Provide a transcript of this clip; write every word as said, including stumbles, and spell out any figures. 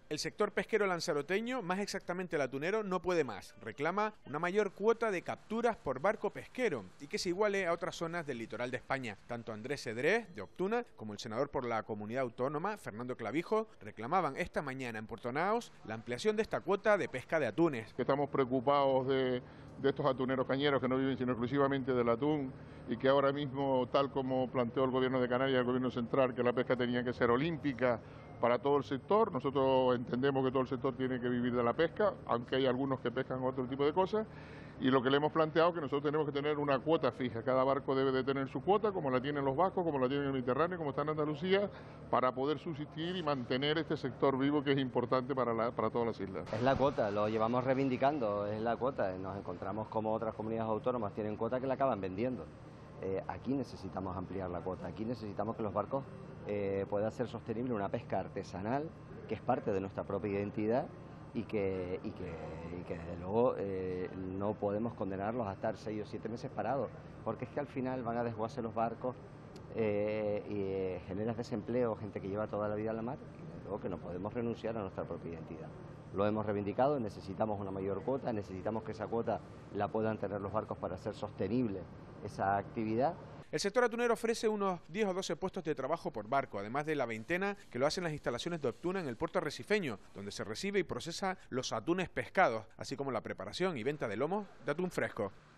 El sector pesquero lanzaroteño, más exactamente el atunero, no puede más. Reclama una mayor cuota de capturas por barco pesquero y que se iguale a otras zonas del litoral de España. Tanto Andrés Cedrés, de Optuna, como el senador por la comunidad autónoma, Fernando Clavijo, reclamaban esta mañana en Puerto Naos la ampliación de esta cuota de pesca de atunes. Estamos preocupados de, de estos atuneros cañeros que no viven sino exclusivamente del atún y que ahora mismo, tal como planteó el gobierno de Canarias y el gobierno central, que la pesca tenía que ser olímpica para todo el sector. Nosotros entendemos que todo el sector tiene que vivir de la pesca, aunque hay algunos que pescan otro tipo de cosas, y lo que le hemos planteado es que nosotros tenemos que tener una cuota fija. Cada barco debe de tener su cuota, como la tienen los vascos, como la tienen en el Mediterráneo, como está en Andalucía, para poder subsistir y mantener este sector vivo que es importante para, la, para todas las islas. Es la cuota, lo llevamos reivindicando, es la cuota. Nos encontramos como otras comunidades autónomas tienen cuota que la acaban vendiendo. Eh, aquí necesitamos ampliar la cuota, aquí necesitamos que los barcos eh, puedan ser sostenible una pesca artesanal, que es parte de nuestra propia identidad y que, y que, y que desde luego eh, no podemos condenarlos a estar seis o siete meses parados, porque es que al final van a desguace los barcos eh, y eh, generas desempleo, gente que lleva toda la vida en la mar, y desde luego que no podemos renunciar a nuestra propia identidad. Lo hemos reivindicado, necesitamos una mayor cuota, necesitamos que esa cuota la puedan tener los barcos para hacer sostenible esa actividad. El sector atunero ofrece unos diez o doce puestos de trabajo por barco, además de la veintena que lo hacen las instalaciones de Optuna en el puerto arrecifeño, donde se recibe y procesa los atunes pescados, así como la preparación y venta de lomos de atún fresco.